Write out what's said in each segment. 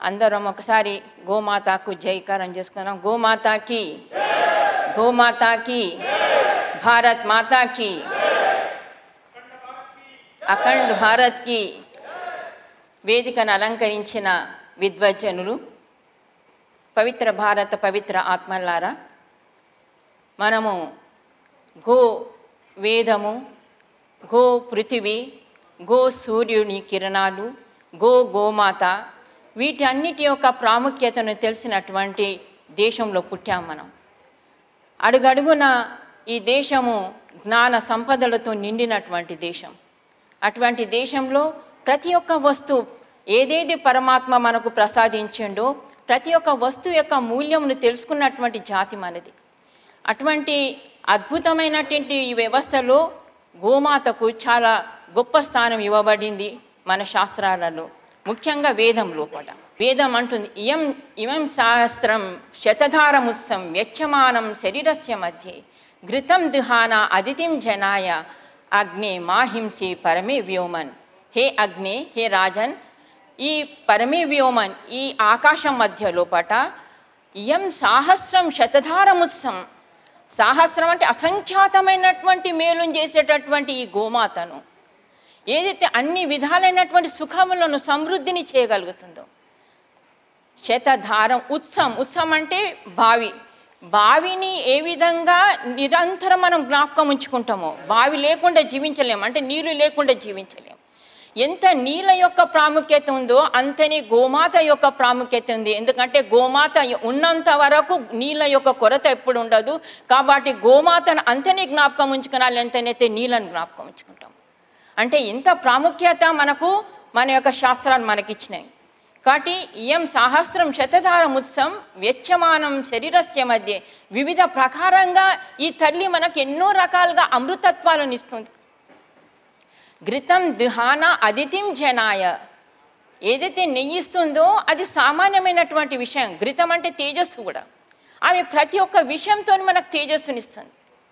అందరం ఒకసారి గోమాతకు జైకారం చేసుకున్నాం. గోమాతకి, గోమాతకి, భారత్ మాతాకి, అఖండ్ భారత్కి. వేదికను అలంకరించిన విద్వజ్జనులు, పవిత్ర భారత పవిత్ర ఆత్మలారా, మనము గో వేదము, గో పృథివీ, గో సూర్యుని కిరణాలు, గోమాత, వీటన్నిటి యొక్క ప్రాముఖ్యతను తెలిసినటువంటి దేశంలో పుట్టాం మనం. అడుగడుగున ఈ దేశము జ్ఞాన సంపదలతో నిండినటువంటి దేశం. అటువంటి దేశంలో ప్రతి ఒక్క వస్తువు ఏదేది పరమాత్మ మనకు ప్రసాదించిండో ప్రతి ఒక్క వస్తువు యొక్క మూల్యమును తెలుసుకున్నటువంటి జాతి మనది. అటువంటి అద్భుతమైనటువంటి ఈ వ్యవస్థలో గోమాతకు చాలా గొప్ప స్థానం ఇవ్వబడింది మన శాస్త్రాలలో, ముఖ్యంగా వేదం లోపల. వేదం అంటుంది, ఇమం శాస్త్రం శతధారముత్సం వ్యచ్చమానం శరీరస్య మధ్యే ఘృతం దుహాన అదితిం జనాయ అగ్నే మాహింసి పరమే వ్యోమన్. హే అగ్నే, హే రాజన్, ఈ పరమే వ్యోమన్, ఈ ఆకాశం మధ్య లోపట ఇయం సాహస్రం శతధారముత్సం, సాహస్రం అంటే అసంఖ్యాతమైనటువంటి మేలును చేసేటటువంటి ఈ గోమాతను, ఏదైతే అన్ని విధాలైనటువంటి సుఖములను సమృద్ధిని చేయగలుగుతుందో, శతధారం ఉత్సం అంటే బావిని ఏ విధంగా నిరంతరం మనం జ్ఞాపకం ఉంచుకుంటామో, బావి లేకుండా జీవించలేము, అంటే నీరు లేకుండా జీవించలేము. ఎంత నీళ్ళ యొక్క ప్రాముఖ్యత ఉందో అంతనే గోమాత యొక్క ప్రాముఖ్యత ఉంది. ఎందుకంటే గోమాత ఉన్నంత వరకు నీళ్ళ యొక్క కొరత ఎప్పుడు ఉండదు. కాబట్టి గోమాతను అంతనే జ్ఞాపకం ఉంచుకునాలి, ఎంతనైతే నీళ్ళను జ్ఞాపకం ఉంచుకుంటాం. అంటే ఇంత ప్రాముఖ్యత మనకు మన యొక్క శాస్త్రాలు మనకిచ్చినాయి. కాబట్టి ఇయం సహస్రం శతధారముత్సం వ్యచ్చమానం శరీరస్య మధ్య, వివిధ ప్రకారంగా ఈ తల్లి మనకు ఎన్నో రకాలుగా అమృతత్వాలను ఇస్తుంది. ఘృతం దుహాన అదితిం జనాయ, ఏదైతే నెయ్యిస్తుందో అది సామాన్యమైనటువంటి విషయం. ఘృతం అంటే తేజస్సు కూడా. ఆమె ప్రతి ఒక్క విషయంతో మనకు తేజస్సునిస్తుంది.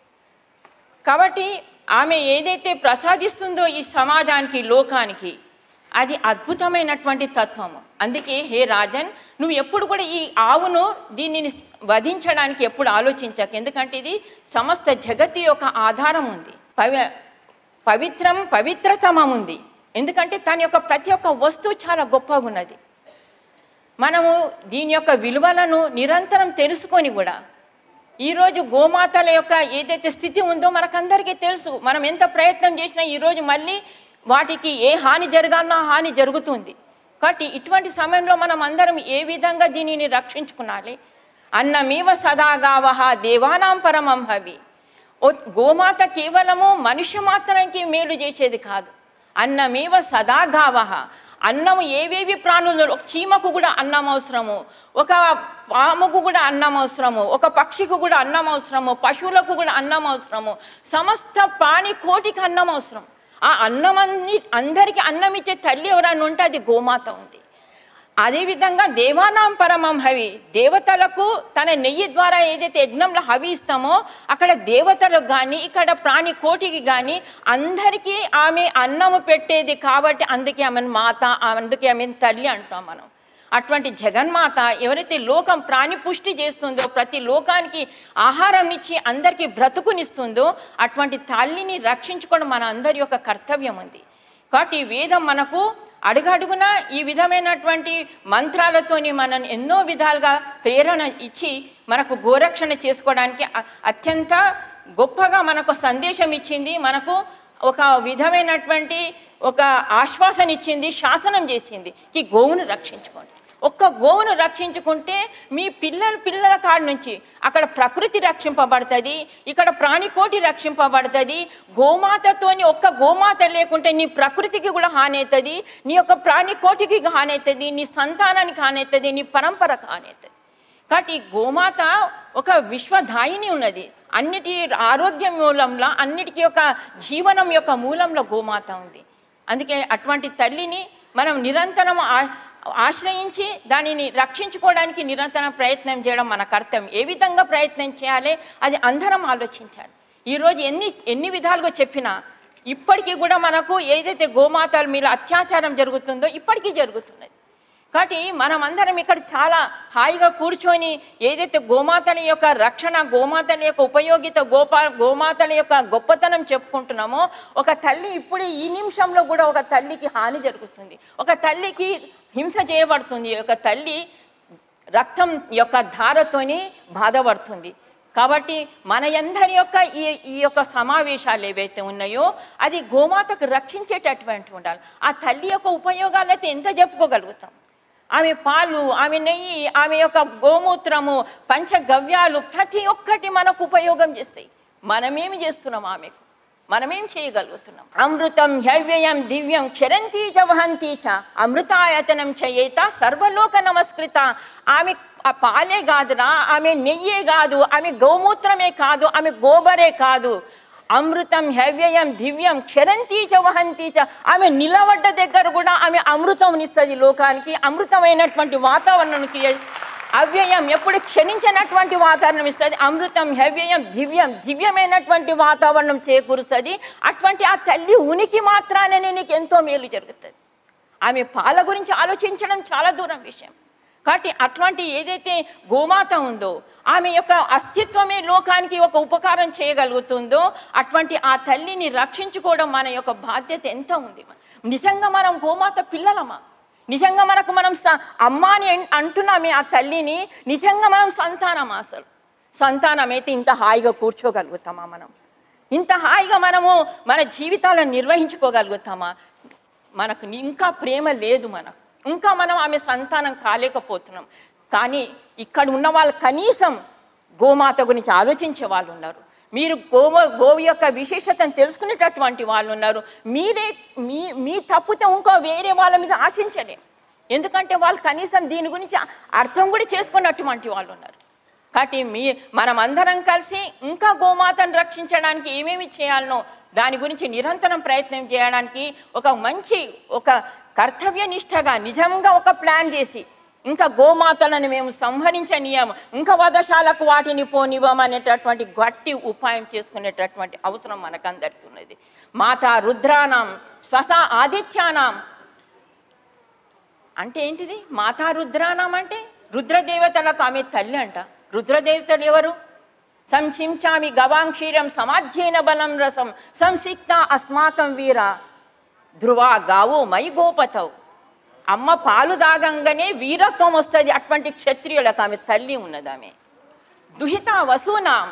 కాబట్టి ఆమె ఏదైతే ప్రసాదిస్తుందో ఈ సమాజానికి, లోకానికి, అది అద్భుతమైనటువంటి తత్వము. అందుకే హే రాజన్, నువ్వు ఎప్పుడు కూడా ఈ ఆవును దీనిని వధించడానికి ఎప్పుడు ఆలోచించక. ఎందుకంటే ఇది సమస్త జగతి యొక్క ఆధారం ఉంది, పవిత్రతమం ఉంది. ఎందుకంటే తన యొక్క ప్రతి ఒక్క వస్తువు చాలా గొప్పగా ఉన్నది. మనము దీని యొక్క విలువలను నిరంతరం తెలుసుకొని కూడా ఈరోజు గోమాతల యొక్క ఏదైతే స్థితి ఉందో మనకందరికీ తెలుసు. మనం ఎంత ప్రయత్నం చేసినా ఈరోజు మళ్ళీ వాటికి ఏ హాని జరగాలన్నా హాని జరుగుతుంది. కాబట్టి ఇటువంటి సమయంలో మనం అందరం ఏ విధంగా దీనిని రక్షించుకునాలి? అన్నమేవ సదాగావహ దేవానాం పరమం హవి. గోమాత కేవలము మనుష్య మాత్రానికి మేలు చేసేది కాదు. అన్నమేవ సదాగావహ, అన్నము ఏవేవి ప్రాణులు, ఒక చీమకు కూడా అన్నం అవసరము, ఒక పాముకు కూడా అన్నం అవసరము, ఒక పక్షికి కూడా అన్నం అవసరము, పశువులకు కూడా అన్నం అవసరము, సమస్త ప్రాణి కోటికి అన్నం అవసరం. ఆ అన్నం అందరికీ అన్నం ఇచ్చే తల్లి ఎవరైనా ఉంటే అది గోమాత ఉంది. అదేవిధంగా దేవానాం పరమం హవి, దేవతలకు తన నెయ్యి ద్వారా ఏదైతే యజ్ఞంలో హవి ఇస్తామో అక్కడ దేవతలకు కానీ ఇక్కడ ప్రాణి కోటికి కానీ అందరికీ ఆమె అన్నము పెట్టేది. కాబట్టి అందుకే ఆమెను మాత, అందుకే ఆమెను తల్లి అంటాం మనం. అటువంటి జగన్మాత ఎవరైతే లోకం ప్రాణి పుష్టి చేస్తుందో, ప్రతి లోకానికి ఆహారం ఇచ్చి అందరికీ బ్రతుకునిస్తుందో అటువంటి తల్లిని రక్షించుకోవడం మన అందరి యొక్క కర్తవ్యం ఉంది. కాబట్టి ఈ వేదం మనకు అడుగడుగున ఈ విధమైనటువంటి మంత్రాలతోని మనం ఎన్నో విధాలుగా ప్రేరణ ఇచ్చి మనకు గోరక్షణ చేసుకోవడానికి అత్యంత గొప్పగా మనకు సందేశం ఇచ్చింది. మనకు ఒక విధమైనటువంటి ఒక ఆశ్వాసన ఇచ్చింది, శాసనం చేసింది. ఈ గోవును రక్షించుకోండి. ఒక్క గోవును రక్షించుకుంటే మీ పిల్లల కాడి నుంచి అక్కడ ప్రకృతి రక్షింపబడుతుంది, ఇక్కడ ప్రాణికోటి రక్షింపబడుతుంది. గోమాతతోని ఒక్క గోమాత లేకుంటే నీ ప్రకృతికి కూడా హాని అవుతుంది, నీ యొక్క ప్రాణికోటికి హాని అవుతుంది, నీ సంతానానికి హాని అవుతుంది, నీ పరంపరకు హాని అవుతుంది. కాబట్టి గోమాత ఒక విశ్వధాయిని ఉన్నది. అన్నిటి ఆరోగ్యం మూలంలో, అన్నిటికీ యొక్క జీవనం యొక్క మూలంలో గోమాత ఉంది. అందుకే అటువంటి తల్లిని మనం నిరంతరం ఆశ్రయించి దానిని రక్షించుకోవడానికి నిరంతరం ప్రయత్నం చేయడం మన కర్తవ్యం. ఏ విధంగా ప్రయత్నం చేయాలి అది అందరం ఆలోచించాలి. ఈరోజు ఎన్ని విధాలుగా చెప్పినా ఇప్పటికీ కూడా మనకు ఏదైతే గోమాతల మీద అత్యాచారం జరుగుతుందో ఇప్పటికీ జరుగుతున్నది. కాబట్టి మనమందరం ఇక్కడ చాలా హాయిగా కూర్చొని ఏదైతే గోమాతల యొక్క రక్షణ, గోమాతల యొక్క ఉపయోగిత, గోమాతల యొక్క గొప్పతనం చెప్పుకుంటున్నామో, ఒక తల్లి ఇప్పుడు ఈ నిమిషంలో కూడా ఒక తల్లికి హాని జరుగుతుంది, ఒక తల్లికి హింస చేయబడుతుంది, ఒక తల్లి రక్తం యొక్క ధారతోని బాధపడుతుంది. కాబట్టి మన అందరి యొక్క ఈ యొక్క సమావేశాలు ఏవైతే ఉన్నాయో అది గోమాతకు రక్షించేటటువంటి ఉండాలి. ఆ తల్లి యొక్క ఉపయోగాలు అయితే ఎంత చెప్పుకోగలుగుతాం. ఆమె పాలు, ఆమె నెయ్యి, ఆమె యొక్క గోమూత్రము, పంచగవ్యాలు ప్రతి ఒక్కటి మనకు ఉపయోగం చేస్తాయి. మనమేమి చేస్తున్నాం? ఆమెకు మనమేం చేయగలుగుతున్నాం? అమృతం హ్యవ్యయం దివ్యం క్షరంతి చ వహంతి చ అమృతాయతనం చేత సర్వలోక నమస్కృత. ఆమె ఆ పాలే కాదురా, ఆమె నెయ్యే కాదు, ఆమె గోమూత్రమే కాదు, ఆమె గోబరే కాదు, అమృతం హ్యవ్యయం దివ్యం క్షరంతి చ వహంతి చ. ఆమె నిలబడ్డ దగ్గర కూడా ఆమె అమృతం ఇస్తుంది లోకానికి, అమృతమైనటువంటి వాతావరణం. అవ్యయం ఎప్పుడు క్షణించినటువంటి వాతావరణం ఇస్తుంది. అమృతం హ్యవ్యయం దివ్యం దివ్యమైనటువంటి వాతావరణం చేకూరుస్తుంది. అటువంటి ఆ తల్లి ఉనికి మాత్రానే నీకు ఎంతో మేలు జరుగుతుంది. ఆమె పాల గురించి ఆలోచించడం చాలా దూరం విషయం. కాబట్టి అట్లాంటి ఏదైతే గోమాత ఉందో ఆమె యొక్క అస్తిత్వమే లోకానికి ఒక ఉపకారం చేయగలుగుతుందో అటువంటి ఆ తల్లిని రక్షించుకోవడం మన యొక్క బాధ్యత ఎంత ఉంది. నిజంగా మనం గోమాత పిల్లలమా? నిజంగా మనం అమ్మ అని అంటున్నామే ఆ తల్లిని, నిజంగా మనం సంతానమా? అసలు సంతానమైతే ఇంత హాయిగా కూర్చోగలుగుతామా? మనం ఇంత హాయిగా మనము మన జీవితాలను నిర్వహించుకోగలుగుతామా? మనకు ఇంకా ప్రేమ లేదు, మనకు ఇంకా మనం ఆమె సంతానం కాలేకపోతున్నాం. కానీ ఇక్కడ ఉన్న వాళ్ళు కనీసం గోమాత గురించి ఆలోచించే వాళ్ళు ఉన్నారు. మీరు గోవు యొక్క విశేషతను తెలుసుకునేటటువంటి వాళ్ళు ఉన్నారు. మీ తప్పుతో ఇంకో వేరే వాళ్ళ మీద ఆశించలే, ఎందుకంటే వాళ్ళు కనీసం దీని గురించి అర్థం కూడా చేసుకున్నటువంటి వాళ్ళు ఉన్నారు. కాబట్టి మనం అందరం కలిసి ఇంకా గోమాతను రక్షించడానికి ఏమేమి చేయాలనో దాని గురించి నిరంతరం ప్రయత్నం చేయడానికి ఒక కర్తవ్య నిష్టగా నిజంగా ఒక ప్లాన్ చేసి ఇంకా గోమాతలను మేము సంహరించనీయం, ఇంకా వధశాలకు వాటిని పోనివ్వమనేటటువంటి గట్టి ఉపాయం చేసుకునేటటువంటి అవసరం మనకందరికీ ఉన్నది. మాతా రుద్రానాం స్వసా ఆదిత్యానాం అంటే ఏంటిది? మాతా రుద్రానాం అంటే రుద్రదేవతలకు ఆమె తల్లి అంట. రుద్రదేవతలు ఎవరు? సంశించామి గవాంక్షీరం సమాధ్యేన బలం రసం సంసిక్త అస్మాకం వీర ధ్రువా గావో మై గోపతవు. అమ్మ పాలు దాగంగానే వీరత్వం వస్తుంది. అటువంటి క్షత్రియులకు ఆమె తల్లి ఉన్నది. ఆమె దుహిత వసూనాం,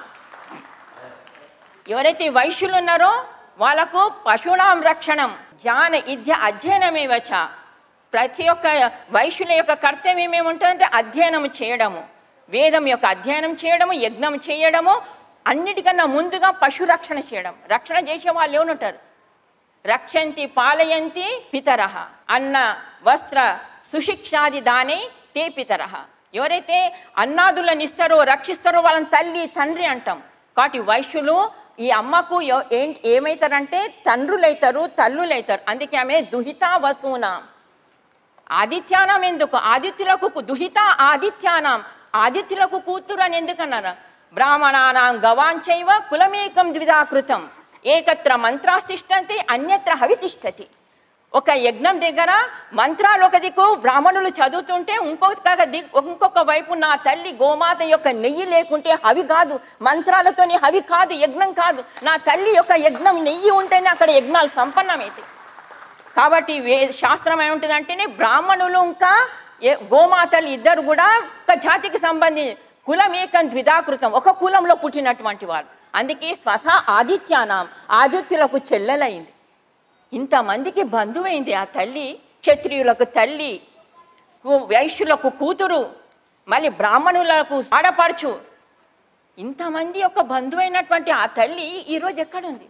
ఎవరైతే వైశ్యులు ఉన్నారో వాళ్ళకు పశునాం రక్షణం జ్ఞాన విద్య అధ్యయనమే వచ. ప్రతి ఒక్క వైశ్యుల యొక్క కర్తవ్యం ఏముంటుందంటే అధ్యయనం చేయడము, వేదం యొక్క అధ్యయనం చేయడము, యజ్ఞం చేయడము, అన్నిటికన్నా ముందుగా పశు రక్షణ చేయడం. రక్షణ చేసే వాళ్ళు ఏమనుంటారు? రక్షంతి పాలయంతి పితరః అన్న వస్త్ర సుశిక్షాది దానే తే పితరః. ఎవరైతే అన్నాదులను ఇస్తారో రక్షిస్తారో వాళ్ళని తల్లి తండ్రి అంటాం. కాబట్టి వైశ్యులు ఈ అమ్మకు ఏమవుతారంటే తండ్రులైతారు, తల్లులైతారు. అందుకే ఆమె దుహిత వసూనాం. ఆదిత్యానం ఎందుకు? ఆదిత్యులకు దుహిత ఆదిత్యానం, ఆదిత్యులకు కూతురు అని ఎందుకన్నారు? బ్రాహ్మణానాం గవాంచైవ కులమేకం ద్విధాకృతం ఏకత్ర మంత్రాస్తిష్టంతి అన్యత్ర హవితిష్టతి. ఒక యజ్ఞం దగ్గర మంత్రాలు ఒక దిక్కు బ్రాహ్మణులు చదువుతుంటే ఇంకొక వైపు నా తల్లి గోమాత యొక్క నెయ్యి లేకుంటే హవి కాదు, మంత్రాలతోని హవి కాదు, యజ్ఞం కాదు. నా తల్లి యొక్క యజ్ఞం నెయ్యి ఉంటేనే అక్కడ యజ్ఞాలు సంపన్నమైతాయి. కాబట్టి శాస్త్రం ఏముంటుందంటేనే బ్రాహ్మణులు ఇంకా గోమాతలు ఇద్దరు కూడా ఒక జాతికి సంబంధించి కులమేకం ద్విధాకృతం, ఒక కులంలో పుట్టినటువంటి వాళ్ళు. అందుకే స్వస ఆదిత్యానాం, ఆదిత్యులకు చెల్లెలైంది. ఇంతమందికి బంధువైంది ఆ తల్లి. క్షత్రియులకు తల్లి, వైశ్యులకు కూతురు, మళ్ళీ బ్రాహ్మణులకు ఆడపడుచు, ఇంతమంది యొక్క బంధువైనటువంటి ఆ తల్లి ఈరోజు ఎక్కడుంది?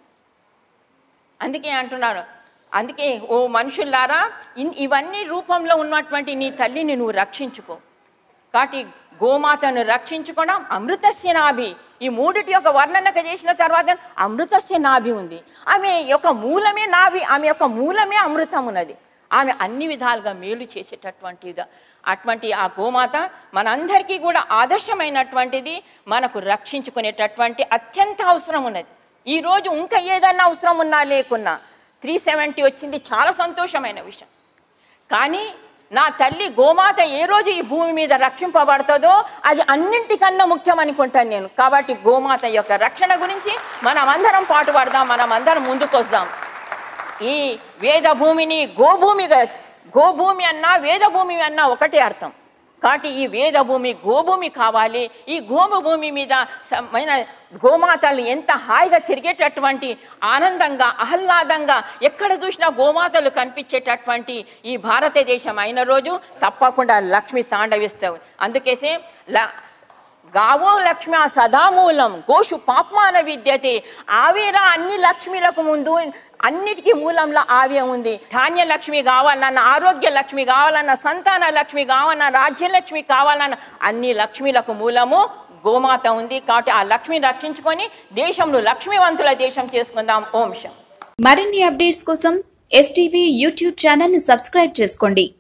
అందుకే అంటున్నాను, అందుకే ఓ మనుషులారా ఇవన్నీ రూపంలో ఉన్నటువంటి నీ తల్లిని నువ్వు రక్షించుకో. కాబట్టి గోమాతను రక్షించుకోవడం అమృతస్య నాభి. ఈ మూడిటి యొక్క వర్ణనక చేసిన తర్వాత అమృతస్య నాభి ఉంది. ఆమె యొక్క మూలమే నాభి, ఆమె యొక్క మూలమే అమృతం ఉన్నది. ఆమె అన్ని విధాలుగా మేలు చేసేటటువంటిది. అటువంటి ఆ గోమాత మనందరికీ కూడా ఆదర్శమైనటువంటిది, మనకు రక్షించుకునేటటువంటి అత్యంత అవసరం ఉన్నది. ఈరోజు ఇంకా ఏదన్నా అవసరం ఉన్నా లేకున్నా 370 వచ్చింది, చాలా సంతోషమైన విషయం. కానీ నా తల్లి గోమాత ఏ రోజు ఈ భూమి మీద రక్షింపబడుతుందో అది అన్నింటికన్నా ముఖ్యం అనుకుంటాను నేను. కాబట్టి గోమాత యొక్క రక్షణ గురించి మనమందరం పాటుపడదాం, మనమందరం ముందుకు వద్దాం. ఈ వేద భూమిని గోభూమి అన్నా వేద భూమి అన్నా ఒకటే అర్థం. కాబట్టి ఈ వేద భూమి గోభూమి కావాలి. ఈ గోభూమి మీద గోమాతలు ఎంత హాయిగా తిరిగేటటువంటి, ఆనందంగా ఆహ్లాదంగా ఎక్కడ చూసినా గోమాతలు కనిపించేటటువంటి ఈ భారతదేశం అయిన రోజు తప్పకుండా లక్ష్మి తాండవిస్తావు. అందుకేసే గావో లక్ష్మి సదామూలం గోషు పాప్మాన విద్యతే. ఆవేరా అన్ని లక్ష్మిలకు ముందు అన్నిటికీ మూలంలో ఆవే ఉంది. ధాన్యలక్ష్మి కావాలన్న, ఆరోగ్య లక్ష్మి కావాలన్న, సంతాన లక్ష్మి కావాలన్న, రాజ్యలక్ష్మి కావాలన్న అన్ని లక్ష్మిలకు మూలము గోమాత ఉంది. కాబట్టి ఆ లక్ష్మిని రక్షించుకొని దేశంలో లక్ష్మీవంతుల దేశం చేసుకుందాం. ఓం శం. మరిన్ని అప్డేట్స్ కోసం STV యూట్యూబ్ ఛానల్ ని సబ్స్క్రైబ్ చేసుకోండి.